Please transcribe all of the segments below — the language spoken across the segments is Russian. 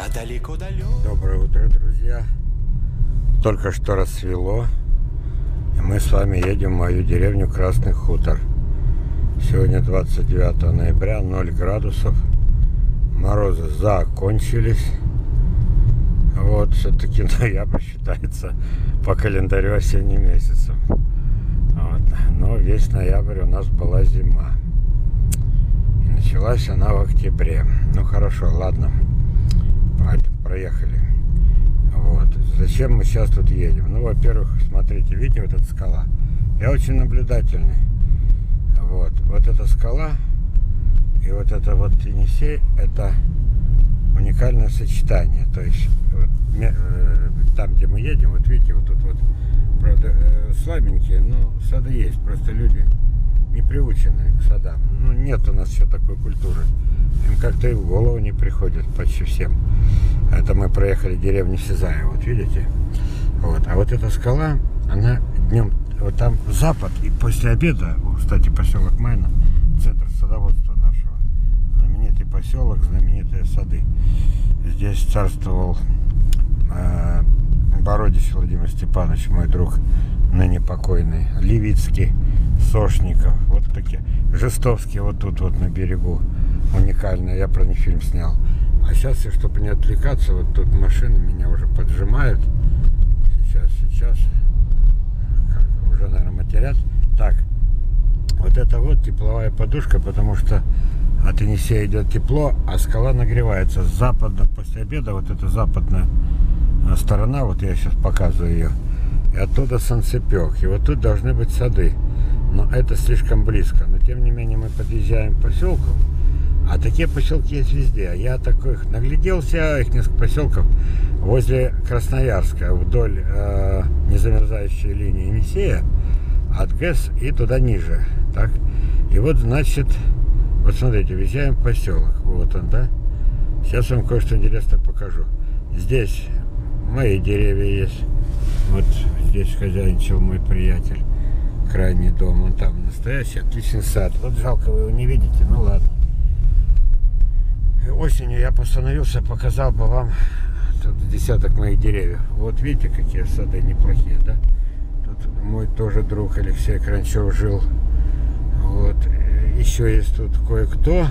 А далеко-далеко. Доброе утро, друзья. Только что рассвело, и мы с вами едем в мою деревню Красный Хутор. Сегодня 29 ноября, 0 градусов. Морозы закончились. Вот, все-таки ноябрь считается по календарю осенним месяцем. Вот. Но весь ноябрь у нас была зима. И началась она в октябре. Ну хорошо, ладно. Проехали. Вот. Зачем мы сейчас тут едем? Ну, во-первых, смотрите, видите, вот эта скала? Я очень наблюдательный. Вот эта скала и вот это вот Енисей, это уникальное сочетание. То есть вот, там, где мы едем, вот видите, вот тут вот, правда, слабенькие, но сады есть. Просто люди не приучены к садам. Ну, нет у нас еще такой культуры. Им как-то и в голову не приходит почти всем. Это мы проехали деревню Сизая, вот видите? Вот. А вот эта скала, она днем, вот там запад, и после обеда, кстати, поселок Майна, центр садоводства нашего, знаменитый поселок, знаменитые сады. Здесь царствовал Бородич Владимир Степанович, мой друг, ныне покойный, Левицкий, Сошников, вот такие, Жестовский вот тут вот на берегу, уникально, я про них фильм снял. А сейчас, чтобы не отвлекаться, вот тут машины меня уже поджимают, сейчас, уже, наверное, матерят. Так, вот это вот тепловая подушка, потому что от Енисея идет тепло, а скала нагревается с запада, после обеда, вот эта западная сторона, вот я сейчас показываю ее, и оттуда солнцепек, и вот тут должны быть сады, но это слишком близко, но тем не менее мы подъезжаем к поселку, а такие поселки есть везде. Я таких нагляделся, их несколько поселков возле Красноярска, вдоль незамерзающей линии Енисея, от ГЭС и туда ниже, так, и вот, значит, вот смотрите, въезжаем в поселок, вот он, да, сейчас вам кое-что интересное покажу. Здесь мои деревья есть. Вот здесь хозяйничал мой приятель. Крайний дом. Он там настоящий, отличный сад. Вот жалко, вы его не видите, ну ладно. Осенью я постановился, показал бы вам тут десяток моих деревьев. Вот видите, какие сады неплохие, да? Тут мой тоже друг Алексей Кранчев жил. Вот. Еще есть тут кое-кто.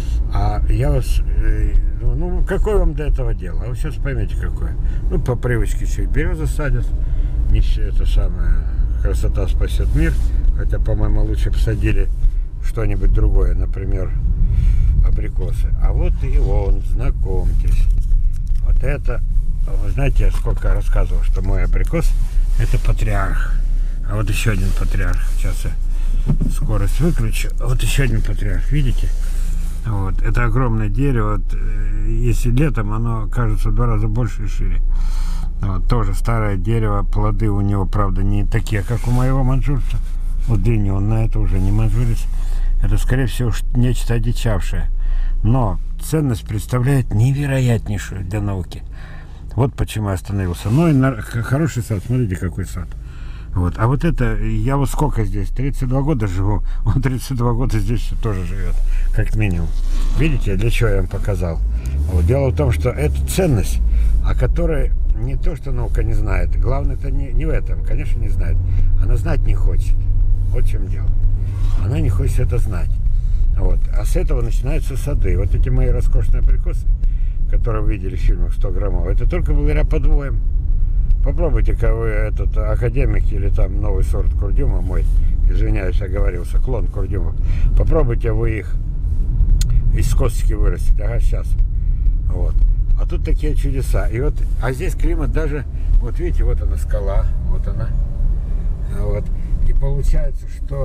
А я вас... Ну, какое вам до этого дело? А вы сейчас поймете, какое. Ну, по привычке чуть березы садят. Не все это самое. Красота спасет мир. Хотя, по-моему, лучше посадили что-нибудь другое. Например, абрикосы. А вот и он, знакомьтесь. Вот это... Вы знаете, я сколько рассказывал, что мой абрикос это патриарх. А вот еще один патриарх. Сейчас я скорость выключу. Вот еще один патриарх. Видите? Вот. Это огромное дерево. Вот, если летом, оно кажется в 2 раза больше и шире. Вот. Тоже старое дерево. Плоды у него, правда, не такие, как у моего манжурца. Удлиненное. Это уже не манжурец. Это, скорее всего, нечто одичавшее. Но ценность представляет невероятнейшую для науки. Вот почему я остановился. Ну и хороший сад. Смотрите, какой сад. Вот. А вот это, я вот сколько здесь, 32 года живу, он 32 года здесь тоже живет, как минимум. Видите, для чего я вам показал? Вот. Дело в том, что это ценность, о которой не то, что наука не знает, главное-то не в этом, конечно, не знает, она знать не хочет. Вот в чем дело. Она не хочет это знать. Вот. А с этого начинаются сады. Вот эти мои роскошные абрикосы, которые вы видели в фильмах 100 граммов, это только благодаря подвоям. Попробуйте-ка вы этот академик или там новый сорт курдюма мой, извиняюсь, оговорился, клон курдюмов. Попробуйте вы их из косточки вырастить. Ага, сейчас. Вот. А тут такие чудеса. И вот, а здесь климат даже, вот видите, вот она скала, вот она. Вот. И получается, что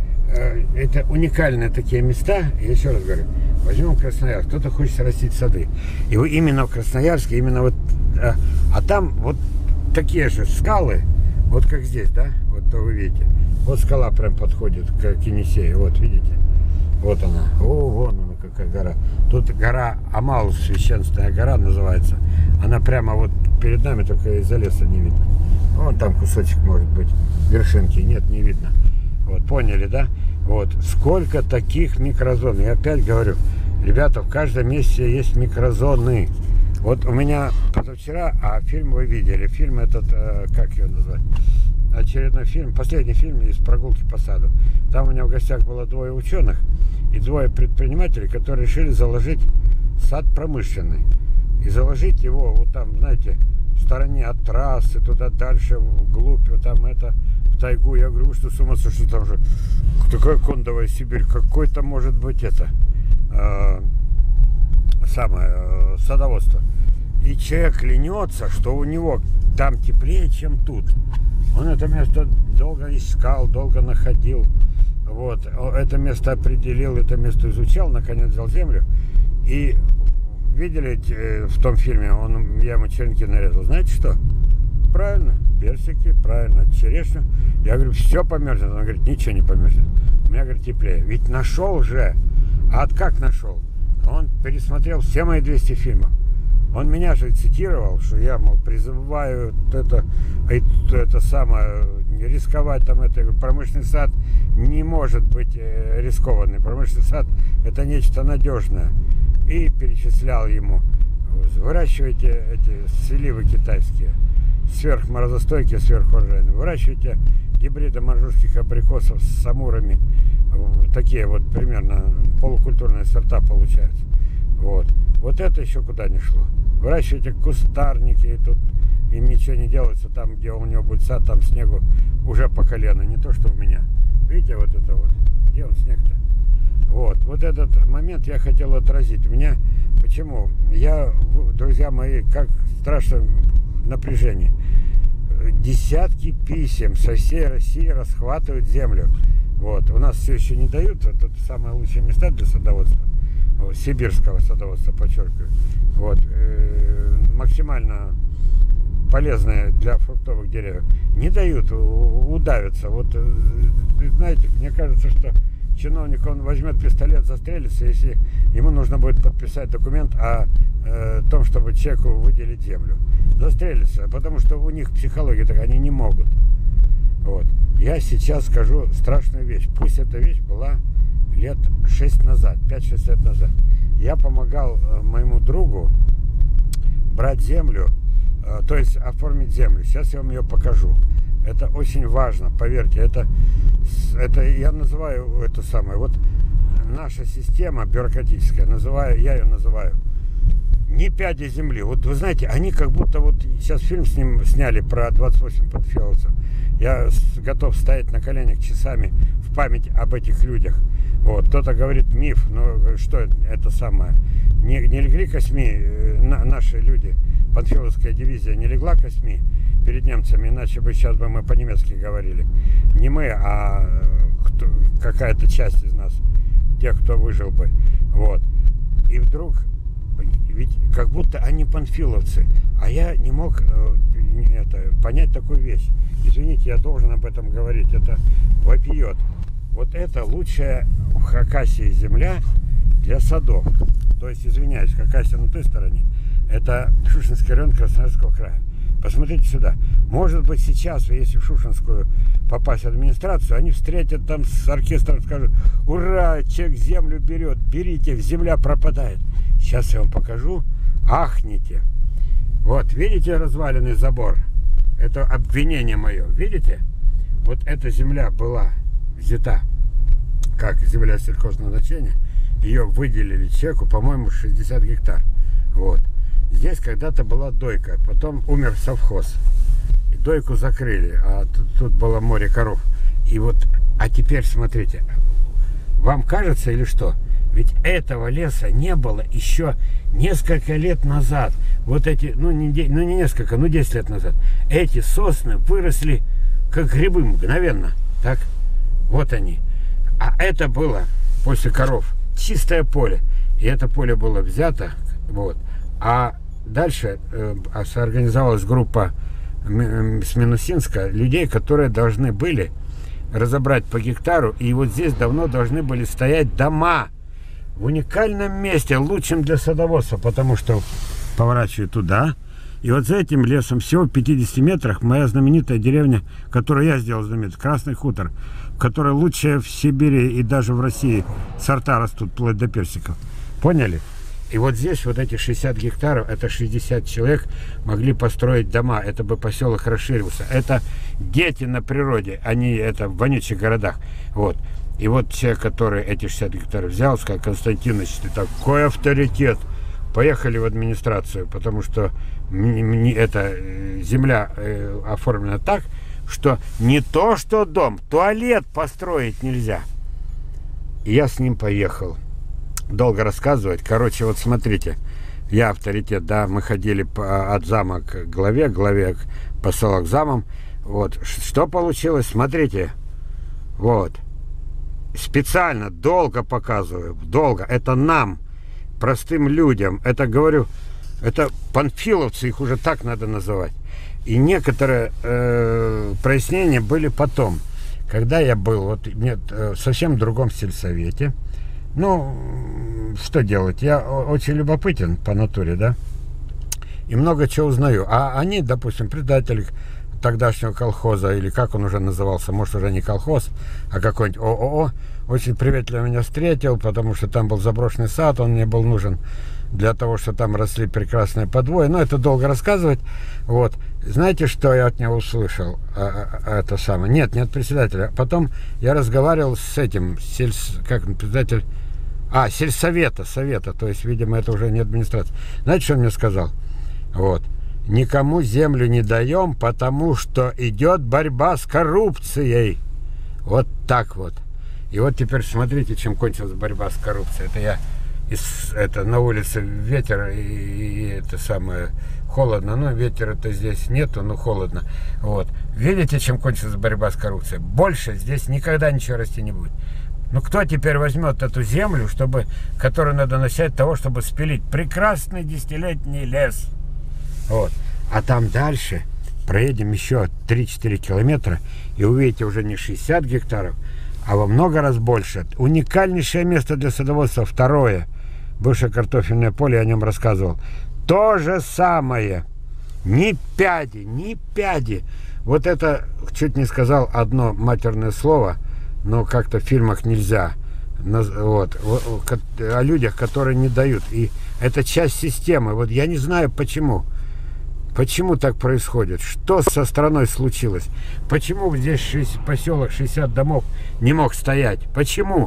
это уникальные такие места. Я еще раз говорю, возьмем Красноярск. Кто-то хочет растить сады. И вы именно в Красноярске, именно вот, а там вот такие же скалы, вот как здесь, да, вот то вы видите. Вот скала прям подходит к Енисею, вот видите, вот она, о, вон она какая гора. Тут гора Амал, священная гора называется, она прямо вот перед нами, только из-за леса не видно. Вон там кусочек может быть, вершинки, нет, не видно. Вот, поняли, да? Вот, сколько таких микрозон. Я опять говорю, ребята, в каждом месте есть микрозоны. Вот у меня позавчера, а фильм вы видели, фильм этот, как его назвать? Очередной фильм, последний фильм из «Прогулки по саду». Там у меня в гостях было двое ученых и двое предпринимателей, которые решили заложить сад промышленный. И заложить его вот там, знаете, в стороне от трассы, туда дальше, вглубь, вот там это, в тайгу. Я говорю, вы что, с ума сошли, там же такая кондовая Сибирь, какой-то может быть это, самое, садоводство. И человек клянется, что у него там теплее, чем тут. Он это место долго искал, долго находил. Вот. Это место определил, это место изучал, наконец взял землю. И видели в том фильме, я ему черенки нарезал. Знаете что? Правильно, персики, правильно, черешню. Я говорю, все померзнет. Он говорит, ничего не померзнет. У меня, говорит, теплее. Ведь нашел же. А как нашел? Он пересмотрел все мои 200 фильмов. Он меня же цитировал, что я, мол, призываю это самое, рисковать там это. Промышленный сад не может быть рискованный. Промышленный сад это нечто надежное. И перечислял ему, выращивайте эти сливы китайские, сверхморозостойкие, сверхурожайные. Выращивайте гибриды маньчжурских абрикосов с амурами. Такие вот примерно полукультурные сорта получаются. Вот это еще куда не шло. Выращивайте кустарники, и тут им ничего не делается. Там, где у него будет сад, там снегу уже по колено. Не то, что у меня. Видите, вот это вот. Где он, снег-то? Вот этот момент я хотел отразить. У меня, почему? Я, друзья мои, как страшно напряжение. Десятки писем со всей России расхватывают землю. Вот. У нас все еще не дают. Вот это самые лучшие места для садоводства. Сибирского садоводства, подчеркиваю. Вот. Максимально полезные для фруктовых деревьев. Не дают, удавятся. Вот, знаете, мне кажется, что чиновник, он возьмет пистолет, застрелится, если ему нужно будет подписать документ о том, чтобы человеку выделить землю. Застрелится, потому что у них психология такая, они не могут. Вот. Я сейчас скажу страшную вещь. Пусть эта вещь была лет 6 назад, 5-6 лет назад. Я помогал моему другу брать землю, то есть оформить землю. Сейчас я вам ее покажу. Это очень важно, поверьте. Это я называю это самое. Вот наша система бюрократическая, я ее называю не пяди земли. Вот вы знаете, они как будто вот сейчас фильм с ним сняли про 28 панфиловцев. Я готов стоять на коленях часами в память об этих людях. Вот, кто-то говорит миф, но что это самое? Не легли косьми наши люди, панфиловская дивизия не легла косьми перед немцами, иначе бы сейчас мы по-немецки говорили. Не мы, а какая-то часть из нас, тех, кто выжил бы. Вот. И вдруг, ведь как будто они панфиловцы, а я не мог понять такую вещь. Извините, я должен об этом говорить, это вопиет. Вот это лучшая в Хакасии земля для садов. То есть, извиняюсь, Хакасия на той стороне. Это Шушенский район Красноярского края. Посмотрите сюда. Может быть, сейчас, если в Шушенскую попасть в администрацию, они встретят там с оркестром, скажут: ура, человек землю берет, берите, земля пропадает. Сейчас я вам покажу. Ахните. Вот, видите разваленный забор? Это обвинение мое. Видите? Вот эта земля была взята как земля сельхозназначения. Ее выделили человеку, по-моему, 60 гектар. Вот. Здесь когда-то была дойка, потом умер совхоз. И дойку закрыли, а тут было море коров. И вот, а теперь смотрите, вам кажется или что? Ведь этого леса не было еще несколько лет назад. Вот эти, ну не несколько, 10 лет назад. Эти сосны выросли как грибы мгновенно. Так, вот они. А это было после коров чистое поле. И это поле было взято. Вот. А дальше соорганизовалась группа с Минусинска людей, которые должны были разобрать по гектару. И вот здесь давно должны были стоять дома. В уникальном месте, лучшем для садоводства, потому что поворачиваю туда. И вот за этим лесом, всего в 50 метрах, моя знаменитая деревня, которую я сделал знаменитой, Красный хутор, в которой лучшие в Сибири и даже в России сорта растут, вплоть до персиков. Поняли? И вот здесь вот эти 60 гектаров, это 60 человек могли построить дома. Это бы поселок расширился. Это дети на природе, они это в вонючих городах. Вот. И вот человек, который эти 60 гектаров взял, сказал: Константинович, ты такой авторитет. Поехали в администрацию, потому что эта земля оформлена так, что не то что дом, туалет построить нельзя. И я с ним поехал. Долго рассказывать. Короче, вот смотрите, я авторитет, да, мы ходили от зама к главе к поселок замом. Вот, что получилось, смотрите, вот, специально долго показываю, долго, это нам, простым людям, это, говорю, это панфиловцы, их уже так надо называть. И некоторые прояснения были потом, когда я был, вот, нет, в совсем другом сельсовете. Ну, что делать? Я очень любопытен по натуре, да? И много чего узнаю. А они, допустим, предатели тогдашнего колхоза, или как он уже назывался, может, уже не колхоз, а какой-нибудь ООО, очень приветливо меня встретил, потому что там был заброшенный сад, он мне был нужен для того, что там росли прекрасные подвои. Но это долго рассказывать. Вот. Знаете, что я от него услышал? Это самое. Нет, не от председателя. Потом я разговаривал с этим, как председатель... сельсовета, то есть, видимо, это уже не администрация. Знаете, что он мне сказал? Вот. Никому землю не даем, потому что идет борьба с коррупцией. Вот так вот. И вот теперь смотрите, чем кончилась борьба с коррупцией. Это я это на улице ветер и это самое холодно. Ну, ветера-то здесь нету, но холодно. Вот. Видите, чем кончилась борьба с коррупцией? Больше здесь никогда ничего расти не будет. Ну, кто теперь возьмет эту землю, которую надо начать того, чтобы спилить прекрасный десятилетний лес? Вот. А там дальше проедем еще 3-4 километра и увидите уже не 60 гектаров, а во много раз больше. Уникальнейшее место для садоводства. Второе. Бывшее картофельное поле, я о нем рассказывал. То же самое. Ни пяди. Вот это, чуть не сказал одно матерное слово, но как-то в фильмах нельзя. Вот. О людях, которые не дают. И это часть системы. Вот я не знаю, почему. Почему так происходит? Что со страной случилось? Почему здесь поселок 60 домов не мог стоять? Почему?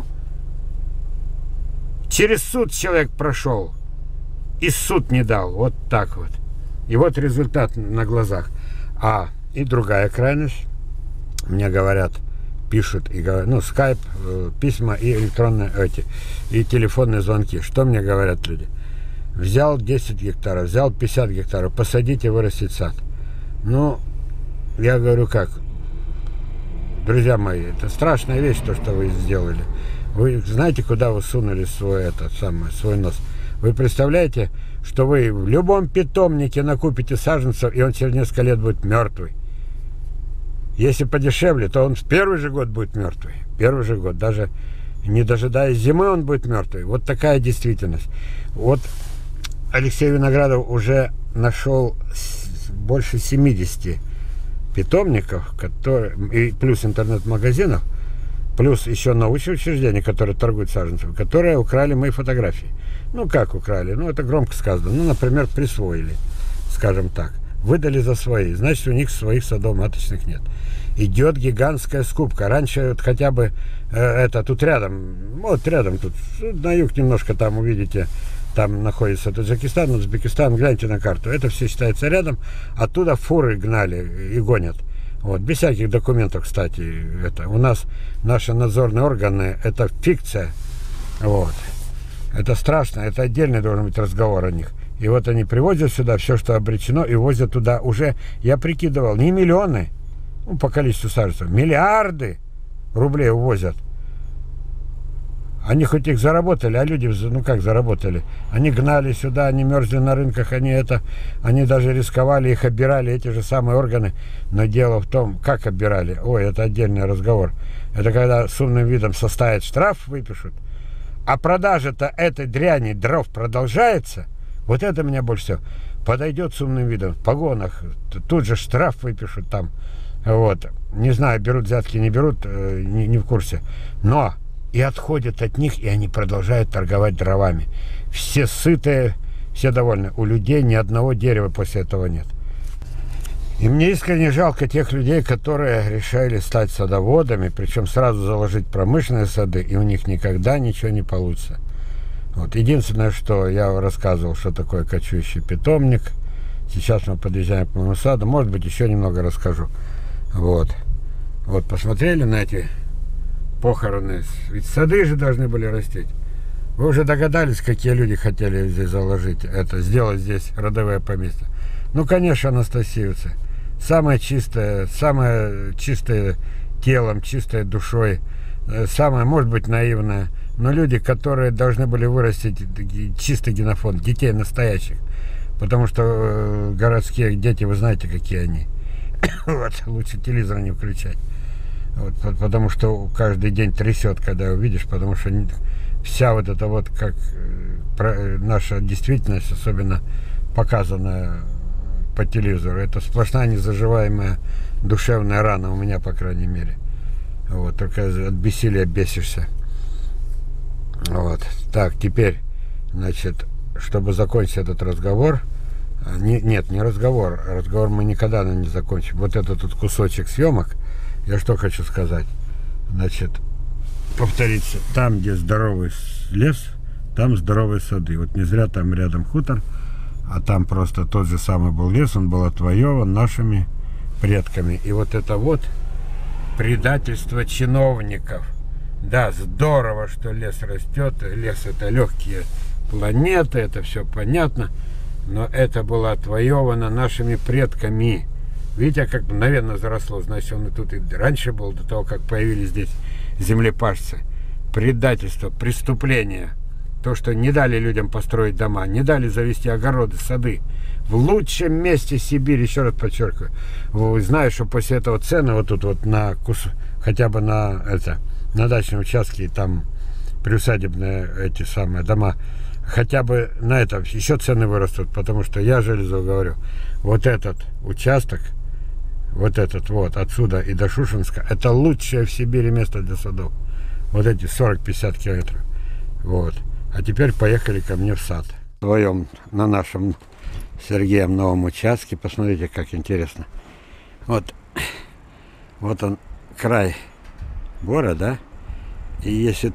Через суд человек прошел. И суд не дал. Вот так вот. И вот результат на глазах. И другая крайность. Мне говорят, пишут и говорят, ну, скайп, письма и электронные и телефонные звонки. Что мне говорят люди? Взял 10 гектаров, взял 50 гектаров, посадить и вырастить сад. Ну, я говорю, как? Друзья мои, это страшная вещь, то, что вы сделали. Вы знаете, куда вы сунули свой нос? Вы представляете, что вы в любом питомнике накупите саженцев, и он через несколько лет будет мертвый. Если подешевле, то он в первый же год будет мертвый. Первый же год. Даже не дожидаясь зимы, он будет мертвый. Вот такая действительность. Вот Алексей Виноградов уже нашел больше 70 питомников, и плюс интернет-магазинов, плюс еще научные учреждения, которые торгуют саженцами, которые украли мои фотографии. Ну, как украли? Ну, это громко сказано. Ну, например, присвоили, скажем так. Выдали за свои. Значит, у них своих садов маточных нет. Идет гигантская скупка. Раньше вот хотя бы тут рядом, тут на юг немножко там увидите, там находится Таджикистан, Узбекистан, гляньте на карту. Это все считается рядом. Оттуда фуры гнали и гонят. Вот, без всяких документов, кстати. У нас наши надзорные органы, это фикция. Вот. Это страшно, это отдельный должен быть разговор о них. И вот они привозят сюда все, что обречено, и возят туда уже, я прикидывал, не миллионы, ну, по количеству саженцев, миллиарды рублей увозят. Они хоть их заработали, а люди, ну как заработали? Они гнали сюда, они мерзли на рынках, они даже рисковали, их обирали, эти же самые органы. Но дело в том, как обирали. Ой, это отдельный разговор. Это когда с умным видом составят штраф, выпишут. А продажа-то этой дряни дров продолжается. Вот это меня больше всего. Подойдет с умным видом, в погонах, тут же штраф выпишут там. Вот. Не знаю, берут взятки, не берут, не в курсе. Но и отходят от них, и они продолжают торговать дровами. Все сытые, все довольны. У людей ни одного дерева после этого нет. И мне искренне жалко тех людей, которые решили стать садоводами, причем сразу заложить промышленные сады, и у них никогда ничего не получится. Вот. Единственное, что я рассказывал, что такое кочующий питомник. Сейчас мы подъезжаем к моему саду. Может быть, еще немного расскажу. Вот. Вот, посмотрели на эти похороны? Ведь сады же должны были расти. Вы уже догадались, какие люди хотели здесь заложить это, сделать здесь родовое поместье? Ну, конечно, анастасиевцы. Самое чистое телом, чистое душой, самое, может быть, наивное. Но люди, которые должны были вырастить чистый генофонд, детей настоящих. Потому что городские дети, вы знаете, какие они. Вот, лучше телевизор не включать. Вот, потому что каждый день трясет, когда увидишь, потому что вся вот эта вот, как наша действительность, особенно показанная по телевизору, это сплошная незаживаемая душевная рана, у меня, по крайней мере. Вот, только от бессилия бесишься. Вот. Так, теперь, значит, чтобы закончить этот разговор, нет, не разговор, разговор мы никогда не закончим. Вот этот тут кусочек съемок, я что хочу сказать, значит, повториться, там, где здоровый лес, там здоровые сады. Вот не зря там рядом хутор, а там просто тот же самый был лес, он был отвоеван нашими предками. И вот это вот предательство чиновников. Да, здорово, что лес растет, лес это легкие планеты, это все понятно, но это было отвоевано нашими предками. Видите, как мгновенно заросло, значит, он и тут и раньше был, до того, как появились здесь землепашцы. Предательство, преступление. То, что не дали людям построить дома, не дали завести огороды, сады. В лучшем месте Сибири, еще раз подчеркиваю. Вы знаете, что после этого цены вот тут вот на хотя бы на дачном участке, там приусадебные эти самые дома, хотя бы на это еще цены вырастут, потому что я железо говорю, вот этот участок, вот этот вот, отсюда и до Шушенска, это лучшее в Сибири место для садов. Вот эти 40-50 километров. Вот. А теперь поехали ко мне в сад. Вдвоем на нашем Сергеем новом участке. Посмотрите, как интересно. Вот он край города. И если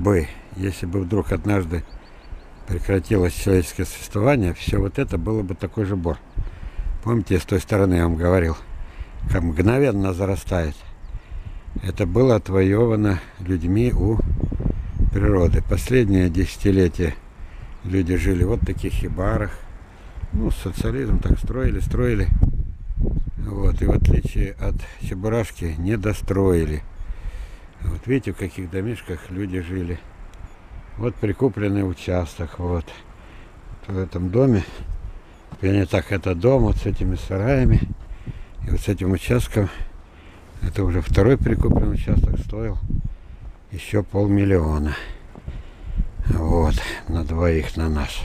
бы вдруг однажды прекратилось человеческое существование, все вот это было бы такой же бор. Помните, с той стороны я вам говорил, как мгновенно зарастает. Это было отвоевано людьми у природы. Последнее десятилетие люди жили вот в таких хибарах. Ну, социализм так строили. Вот, и в отличие от Чебурашки не достроили. Вот видите, в каких домишках люди жили. Вот прикупленный участок. Вот в этом доме. Не так, это дом вот с этими сараями. И вот с этим участком. Это уже второй прикупленный участок, стоил еще 500 000. Вот, на двоих, на нас.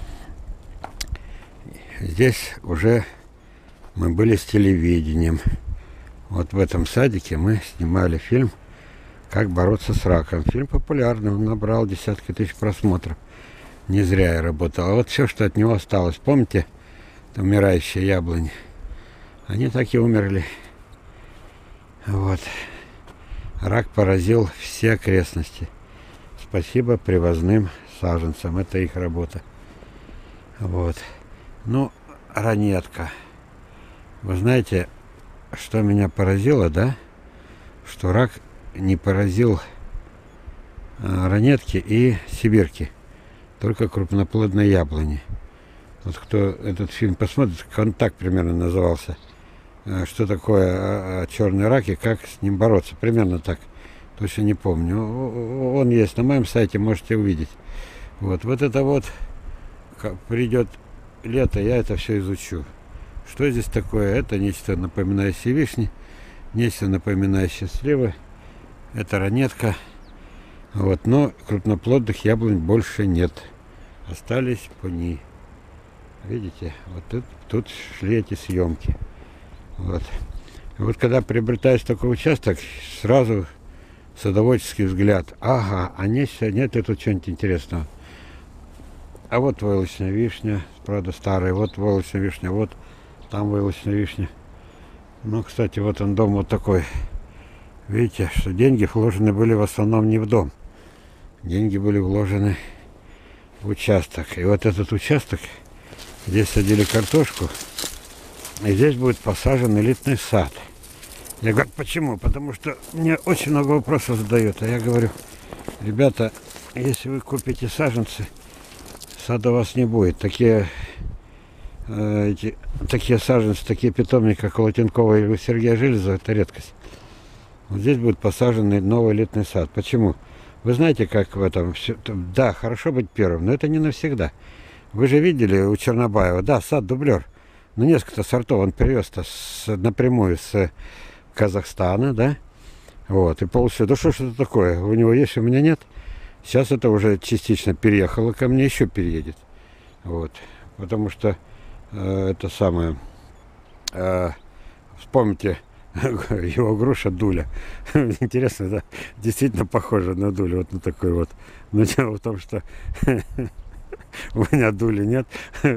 Здесь уже мы были с телевидением. Вот в этом садике мы снимали фильм «Как бороться с раком». Фильм популярный, он набрал десятки тысяч просмотров. Не зря я работал. А вот все, что от него осталось, помните, умирающие яблони? Они так и умерли. Вот. Рак поразил все окрестности. Спасибо привозным саженцам. Это их работа. Вот. Ну, ранетка. Вы знаете, что меня поразило, да? Что рак не поразил ранетки и сибирки. Только крупноплодные яблони. Вот кто этот фильм посмотрит, «Контакт» примерно назывался. Что такое черный рак и как с ним бороться. Примерно так. Точно не помню. Он есть на моем сайте, можете увидеть. Вот это вот, придет лето, я это все изучу. Что здесь такое? Это нечто напоминающее вишни, нечто напоминающее сливы. Это ранетка. Вот, но крупноплодных яблонь больше нет. Остались пни. Видите? Вот тут шли эти съемки. Вот. И вот когда приобретаешь такой участок, сразу Садоводческий взгляд. Ага, а нет ли тут что-нибудь интересного? А вот войлочная вишня, правда старая. Вот войлочная вишня, вот там войлочная вишня. Ну, кстати, вот он дом вот такой. Видите, что деньги вложены были в основном не в дом. Деньги были вложены в участок. И вот этот участок, здесь садили картошку, и здесь будет посажен элитный сад. Я говорю, почему? Потому что мне очень много вопросов задают. А я говорю, ребята, если вы купите саженцы, сада у вас не будет. Такие саженцы, такие питомники, как у Латенкова или у Сергея Железова, это редкость. Вот здесь будет посажен новый элитный сад. Почему? Вы знаете, как в этом все. Да, хорошо быть первым, но это не навсегда. Вы же видели у Чернобаева, да, сад-дублер. Ну, несколько сортов он привез-то напрямую с Казахстана, да? Вот, и получил, да что ж это такое? У него есть, у меня нет. Сейчас это уже частично переехало ко мне, еще переедет. Вот, потому что это самое, вспомните, его груша Дуля. Интересно, да? Действительно похоже на Дулю, вот на такой вот. Но дело в том, что у меня Дули нет.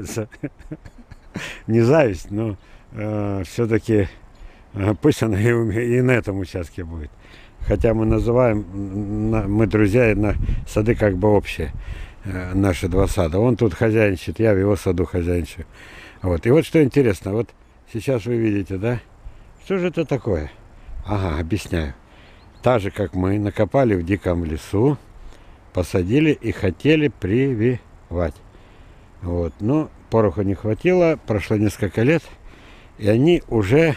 Не зависть, но все-таки пусть она и на этом участке будет. Хотя мы называем, мы друзья, и сады как бы общие, наши два сада. Он тут хозяйничает, я в его саду хозяйничаю. Вот. И вот что интересно, вот сейчас вы видите, да? Что же это такое? Ага, объясняю. Так же, как мы накопали в диком лесу, посадили и хотели прививать. Вот. Но пороху не хватило, прошло несколько лет, и они уже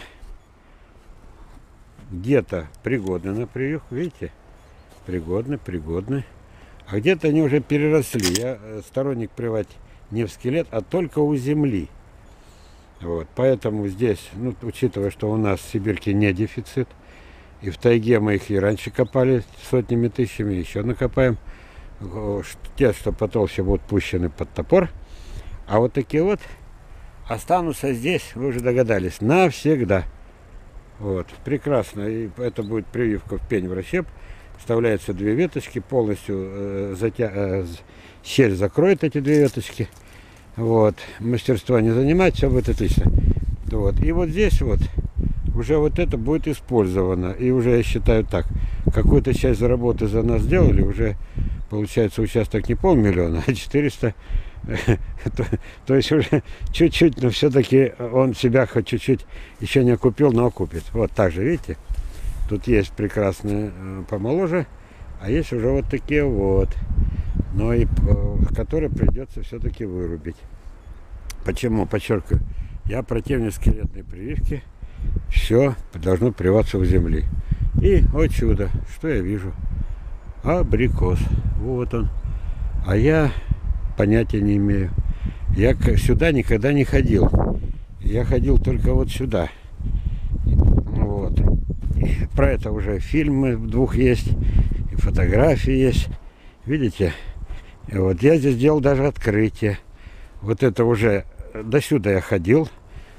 где-то пригодны на прививку, видите? Пригодны. А где-то они уже переросли. Я сторонник прививать не в скелет, а только у земли. Вот, поэтому здесь, ну, учитывая, что у нас в Сибирке не дефицит, и в тайге мы их и раньше копали сотнями тысячами, еще накопаем. Те, что потолще, будут пущены под топор. А вот такие вот останутся здесь, вы уже догадались, навсегда. Вот, прекрасно. И это будет прививка в пень в расщеп. Вставляются две веточки, полностью щель закроет эти две веточки. Вот, мастерство не занимать, все будет отлично. Вот. И вот здесь вот уже вот это будет использовано. И уже я считаю так, какую-то часть работы за нас сделали, уже получается участок не 500 000, а 400. То есть уже чуть-чуть, но все-таки он себя хоть чуть-чуть еще не окупил, но окупит. Вот так же, видите, тут есть прекрасные помоложе, а есть уже вот такие вот. Но и которые придется все-таки вырубить. Почему? Подчеркиваю, я противник скелетной прививки. Все должно прививаться в земли. И, о чудо, что я вижу? Абрикос. Вот он. А я понятия не имею. Я сюда никогда не ходил. Я ходил только вот сюда. Вот. И про это уже фильмы двух есть, и фотографии есть. Видите? И вот я здесь делал даже открытие. Вот это уже до сюда я ходил.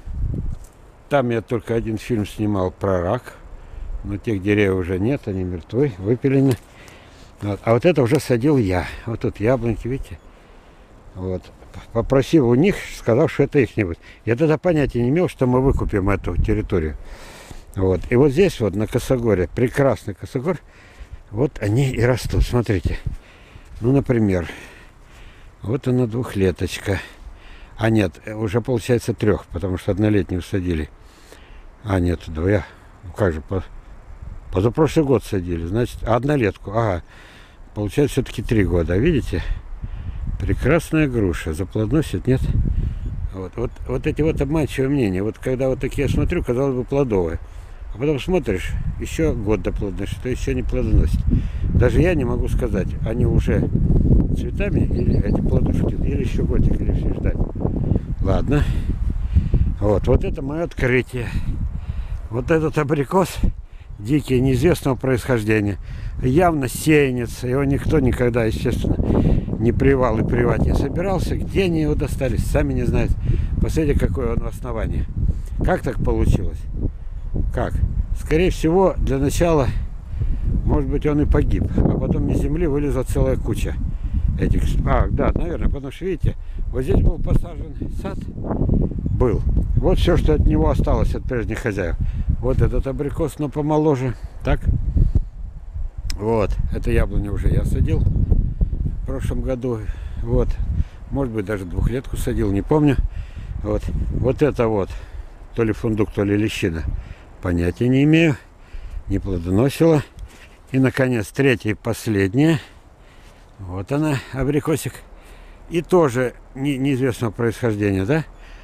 Там я только один фильм снимал про рак. Но тех деревьев уже нет, они мертвы, выпилены. Вот. А вот это уже садил я. Вот тут яблоньки, видите? Вот. Попросил у них, сказал, что это их не будет. Я тогда понятия не имел, что мы выкупим эту территорию. Вот. И вот здесь вот на косогоре, прекрасный косогор, вот они и растут. Смотрите. Ну, например, вот она двухлеточка. А нет, уже получается 3, потому что однолетнюю садили. А нет, 2. Ну как же, позапрошлый год садили, значит, однолетку. Ага, получается все-таки 3 года. Видите? Прекрасная груша. Заплодоносит, нет? Вот эти вот обманчивые мнения. Вот когда вот такие я смотрю, казалось бы, плодовые. А потом смотришь, еще год до плодоносит, то еще не плодоносит. Даже я не могу сказать, они уже цветами или эти плодушки, или еще годик, или все ждать. Ладно. Вот это мое открытие. Вот этот абрикос дикий, неизвестного происхождения. Явно сеянец. Его никто никогда, естественно, не прививал и прививать не собирался. Где они его достались, сами не знают. Посмотрите, какое он основание. Как так получилось? Как? Скорее всего, для начала Может быть, он и погиб. А потом из земли вылезла целая куча этих. Да, наверное, потому что, видите, вот здесь был посажен сад. Был. Вот все, что от него осталось, от прежних хозяев. Вот этот абрикос, но помоложе. Так. Вот. Это яблони уже я садил в прошлом году. Вот. Может быть, даже двухлетку садил, не помню. Вот. Вот это вот. То ли фундук, то ли лещина. Понятия не имею. Не плодоносила. И, наконец, третья и последняя. Вот она, абрикосик. И тоже неизвестного происхождения, да?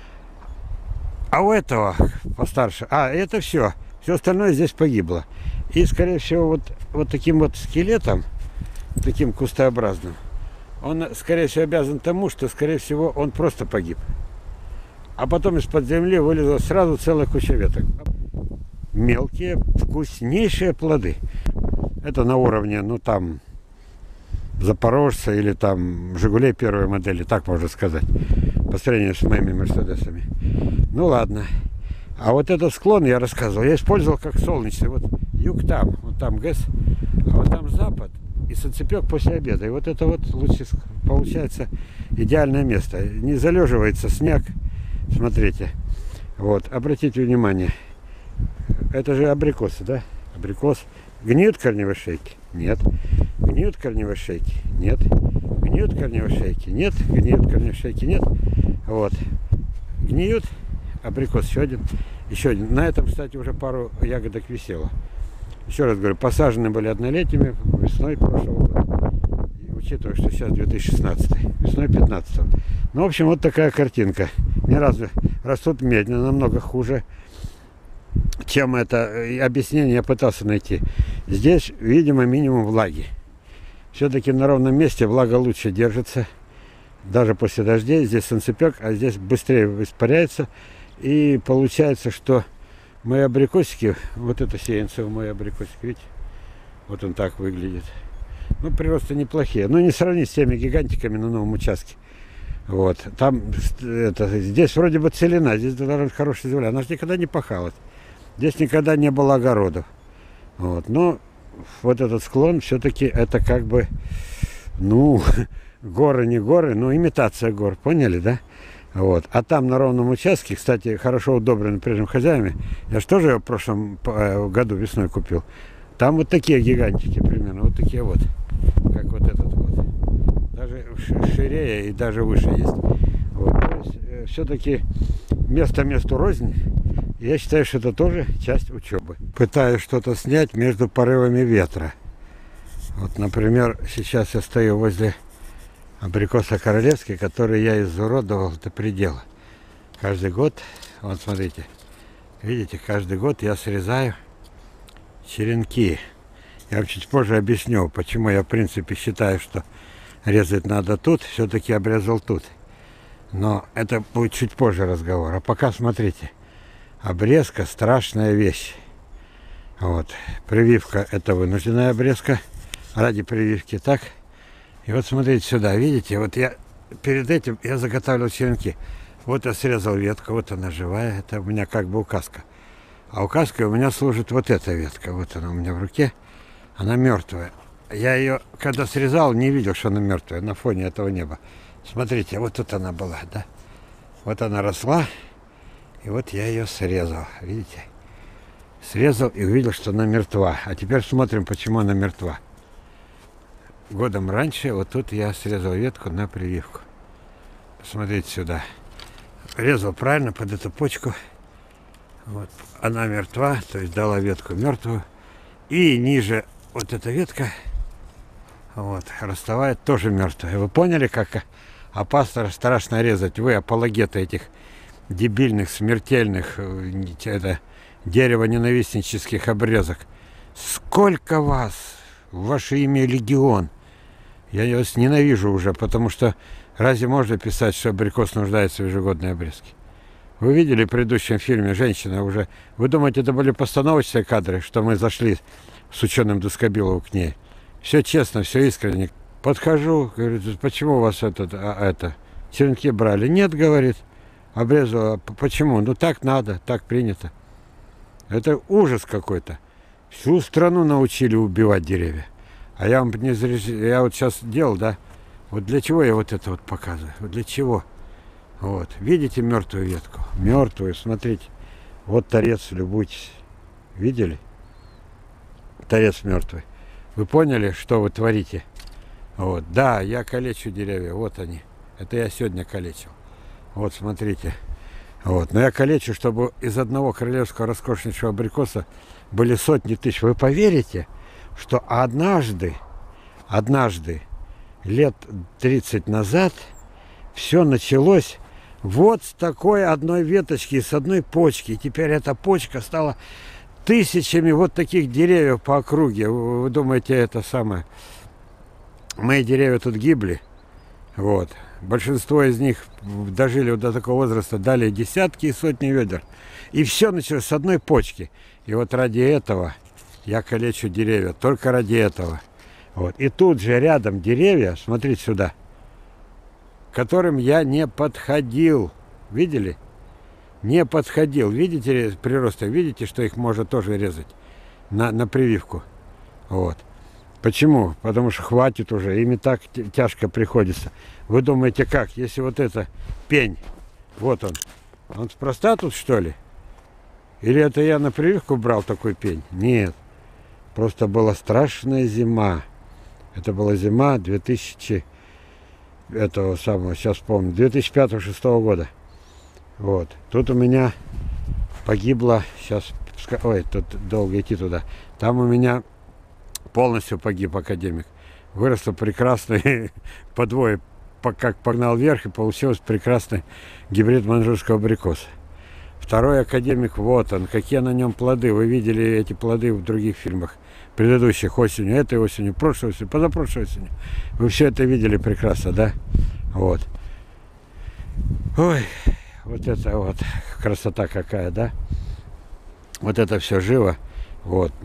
А у этого постарше. Это все. Все остальное здесь погибло. И, скорее всего, вот таким вот скелетом, таким кустообразным, он, скорее всего, обязан тому, что, скорее всего, он просто погиб. А потом из-под земли вылезла сразу целая куча веток. Мелкие, вкуснейшие плоды. Это на уровне, ну, там, Запорожца или там Жигулей первой модели, так можно сказать, по сравнению с моими Мерседесами. Ну, ладно. А вот этот склон я рассказывал, я использовал как солнечный. Вот юг там, вот там ГЭС, а вот там запад и солнцепек после обеда. И вот это вот лучше получается идеальное место. Не залеживается снег. Смотрите. Вот, обратите внимание. Это же абрикосы, да? Абрикос. Гниют корневые шейки? Нет. Гниют корневые шейки? Нет. Гниют корневые шейки? Нет. Гниют корневые шейки? Нет. Вот. Гниют. Абрикос еще один. Еще один. На этом, кстати, уже пару ягодок висело. Еще раз говорю, посажены были однолетними весной прошлого года. И учитывая, что сейчас 2016. Весной 15. Ну, в общем, вот такая картинка. Ни разу растут медленно, намного хуже, чем это. Объяснение я пытался найти. Здесь, видимо, минимум влаги. Все-таки на ровном месте влага лучше держится. Даже после дождей. Здесь солнцепек, а здесь быстрее испаряется. И получается, что мои абрикосики, вот это сеянцево мой абрикосик, видите? Вот он так выглядит. Ну, приросты неплохие. Но не сравнить с теми гигантиками на новом участке. Вот. Там, здесь вроде бы целина, здесь должна быть хорошая земля. Она же никогда не пахалась. Здесь никогда не было огородов. Вот. Но вот этот склон все-таки это как бы, ну, горы не горы, но имитация гор. Поняли, да? Вот. А там на ровном участке, кстати, хорошо удобрен прежним хозяевами. Я же тоже в прошлом году весной купил. Там вот такие гигантики примерно, вот такие вот, как вот этот вот. Даже ширее и даже выше есть. Вот. То есть, все-таки место месту рознь. Я считаю, что это тоже часть учебы. Пытаюсь что-то снять между порывами ветра. Вот, например, сейчас я стою возле абрикоса королевский, который я изуродовал до предела. Каждый год, вот смотрите, видите, каждый год я срезаю черенки. Я вам чуть позже объясню, почему я в принципе считаю, что резать надо тут, все-таки обрезал тут. Но это будет чуть позже разговор. А пока смотрите, обрезка страшная вещь. Вот, прививка это вынужденная обрезка ради прививки, так. И вот смотрите сюда, видите, вот я перед этим я заготавливал черенки. Вот я срезал ветку, вот она живая, это у меня как бы указка. А указкой у меня служит вот эта ветка, вот она у меня в руке, она мертвая. Я ее, когда срезал, не видел, что она мертвая на фоне этого неба. Смотрите, вот тут она была, да? Вот она росла, и вот я ее срезал, видите? Срезал и увидел, что она мертва. А теперь смотрим, почему она мертва. Годом раньше вот тут я срезал ветку на прививку. Посмотрите сюда. Резал правильно под эту почку. Вот. Она мертва, то есть дала ветку мертвую. И ниже вот эта ветка, вот, ростовая, тоже мертвая. Вы поняли, как опасно, страшно резать? Вы апологеты этих дебильных, смертельных, это, дерево-ненавистнических обрезок. Сколько вас, ваше имя легион. Я вас ненавижу уже, потому что разве можно писать, что абрикос нуждается в ежегодной обрезке? Вы видели в предыдущем фильме «Женщина» уже? Вы думаете, это были постановочные кадры, что мы зашли с ученым Дускобиловым к ней? Все честно, все искренне. Подхожу, говорит, почему у вас это черенки брали? Нет, говорит, обрезала. Почему? Ну так надо, так принято. Это ужас какой-то. Всю страну научили убивать деревья. А я вам не зря, я вот сейчас делал, да? Вот для чего я вот это вот показываю? Вот для чего? Вот. Видите мертвую ветку? Мертвую, смотрите. Вот торец, любуйтесь. Видели? Торец мертвый. Вы поняли, что вы творите? Вот. Да, я калечу деревья. Вот они. Это я сегодня калечил. Вот, смотрите. Вот. Но я калечу, чтобы из одного королевского роскошнейшего абрикоса были сотни тысяч. Вы поверите, что однажды, лет 30 назад, все началось вот с такой одной веточки, с одной почки. И теперь эта почка стала тысячами вот таких деревьев по округе. Вы думаете, это самое? Мои деревья тут гибли. Вот. Большинство из них дожили вот до такого возраста, дали десятки и сотни ведер. И все началось с одной почки. И вот ради этого я калечу деревья. Только ради этого. Вот. И тут же рядом деревья, смотрите сюда, к которым я не подходил. Видели? Не подходил. Видите приросты? Видите, что их можно тоже резать на прививку? Вот. Почему? Потому что хватит уже. Ими так тяжко приходится. Вы думаете, как? Если вот это пень, вот он спроста тут, что ли? Или это я на прививку брал такой пень? Нет. Просто была страшная зима. Это была зима 2000, этого самого, сейчас помню, 2005-2006 года. Вот. Тут у меня погибло, сейчас, ой, тут долго идти туда. Там у меня полностью погиб академик. Выросло прекрасный подвое, как погнал вверх, и получилось прекрасный гибрид маньчжурского абрикоса. Второй академик, вот он, какие на нем плоды. Вы видели эти плоды в других фильмах, предыдущих, осенью, этой осенью, прошлой осенью, позапрошлой осенью. Вы все это видели прекрасно, да? Вот. Ой, вот это вот красота какая, да? Вот это все живо, вот,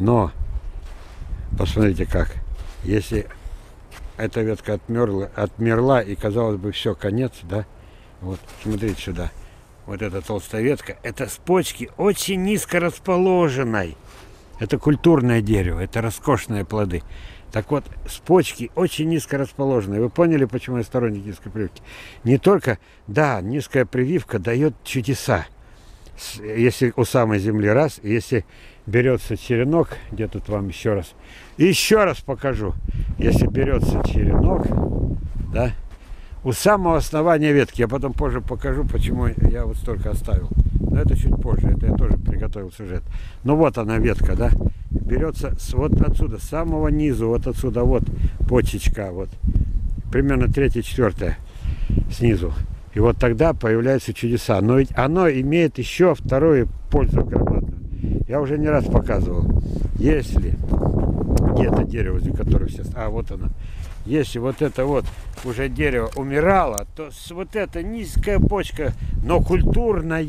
посмотрите как. Если эта ветка отмерла и, казалось бы, все, конец, да? Вот, смотрите сюда. Вот эта толстая ветка, это с почки очень низко расположенной. Это культурное дерево, это роскошные плоды. Так вот, с почки очень низко расположенные. Вы поняли, почему я сторонник низкой прививки? Не только, да, низкая прививка дает чудеса. Если у самой земли раз, если берется черенок, где тут вам еще раз покажу. Если берется черенок, да, у самого основания ветки, я потом позже покажу, почему я вот столько оставил. Но это чуть позже, это я тоже приготовил сюжет. Ну вот она ветка, да, берется вот отсюда, с самого низу, вот отсюда, вот почечка, вот, примерно 3-4 снизу. И вот тогда появляются чудеса. Но ведь оно имеет еще вторую пользу громадную. Я уже не раз показывал. Если где-то дерево, за которое сейчас... А, вот оно. Если вот это вот уже дерево умирало, то вот эта низкая почка, но культурная.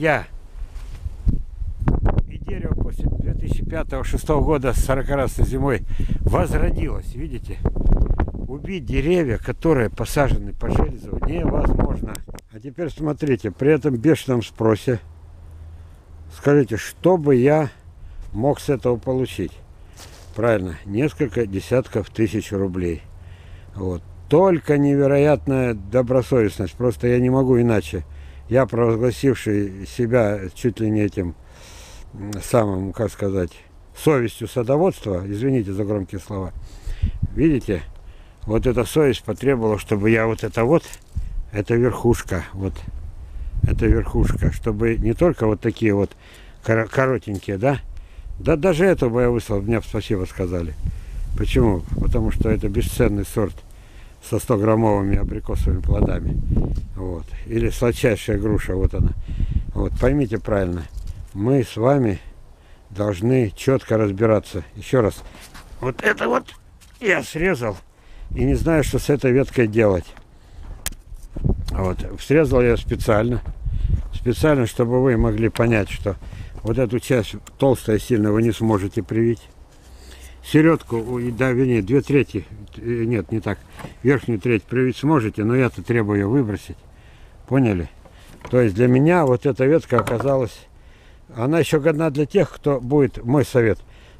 И дерево после 2005-2006 года с 40-разной зимой возродилось. Видите? Убить деревья, которые посажены по Железову, невозможно. А теперь смотрите, при этом бешеном спросе, скажите, что бы я мог с этого получить? Правильно, несколько десятков тысяч рублей. Вот. Только невероятная добросовестность. Просто я не могу иначе. Я, провозгласивший себя чуть ли не этим самым, как сказать, совестью садоводства, извините за громкие слова, видите, вот эта совесть потребовала, чтобы я вот это верхушка, вот, это верхушка, чтобы не только вот такие вот коротенькие, да, даже это бы я выслал, мне спасибо сказали. Почему? Потому что это бесценный сорт со 100-граммовыми абрикосовыми плодами. Вот. Или сладчайшая груша, вот она. Вот. Поймите правильно, мы с вами должны четко разбираться. Еще раз, вот это вот я срезал и не знаю, что с этой веткой делать. Вот. Срезал я специально, чтобы вы могли понять, что вот эту часть толстая сильно вы не сможете привить. Середку, да, вернее, 2/3, нет, не так, верхнюю треть привить сможете, но я-то требую ее выбросить. Поняли? То есть для меня вот эта ветка оказалась, она еще годна для тех, кто будет, мой совет,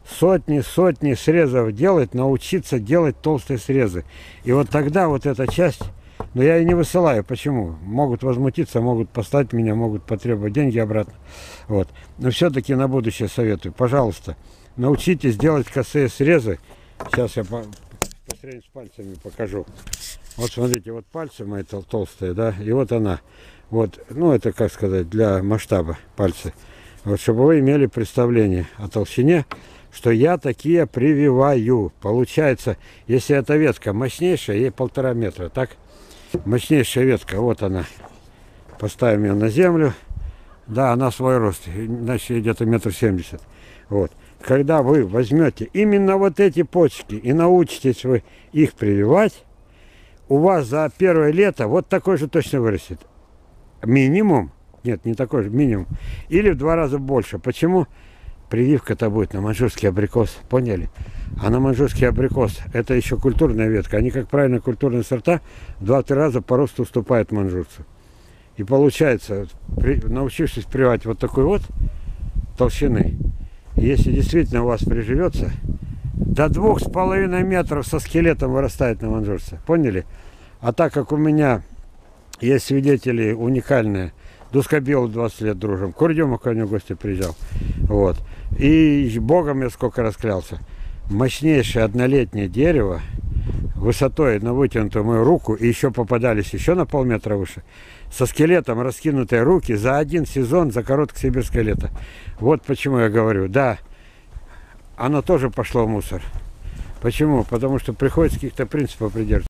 сотни срезов делать, научиться делать толстые срезы. И вот тогда вот эта часть, но я и не высылаю. Почему? Могут возмутиться, могут послать меня, могут потребовать деньги обратно. Вот. Но все-таки на будущее советую. Пожалуйста, научитесь делать косые срезы. Сейчас я по сравнению с пальцами покажу. Вот смотрите, вот пальцы мои толстые, да, и вот она. Вот, ну это, как сказать, для масштаба пальцы. Вот, чтобы вы имели представление о толщине, что я такие прививаю. Получается, если эта ветка мощнейшая, ей 1,5 метра, так? Мощнейшая ветка, вот она. Поставим ее на землю. Да, она свой рост, иначе где-то 1,70 м. Вот. Когда вы возьмете именно вот эти почки и научитесь вы их прививать, у вас за первое лето вот такой же точно вырастет. Минимум. Нет, не такой же, минимум. Или в 2 раза больше. Почему? Прививка-то будет на маньчжурский абрикос. Поняли? А на маньчжурский абрикос это еще культурная ветка. Они, как правильно, культурные сорта в 2-3 раза по росту уступают маньчжурцу. И получается, научившись прививать вот такой вот толщины, если действительно у вас приживется, до 2,5 метров со скелетом вырастает на маньчжурце. Поняли? А так как у меня есть свидетели уникальные, Дускобелу 20 лет дружим, Курдюму ко мне в гости приезжал. Вот. И Богом я сколько расклялся. Мощнейшее однолетнее дерево, высотой на вытянутую мою руку, и еще попадались еще на полметра выше, со скелетом раскинутые руки за один сезон, за короткое сибирское лето. Вот почему я говорю, да, оно тоже пошло в мусор. Почему? Потому что приходится каких-то принципов придерживаться.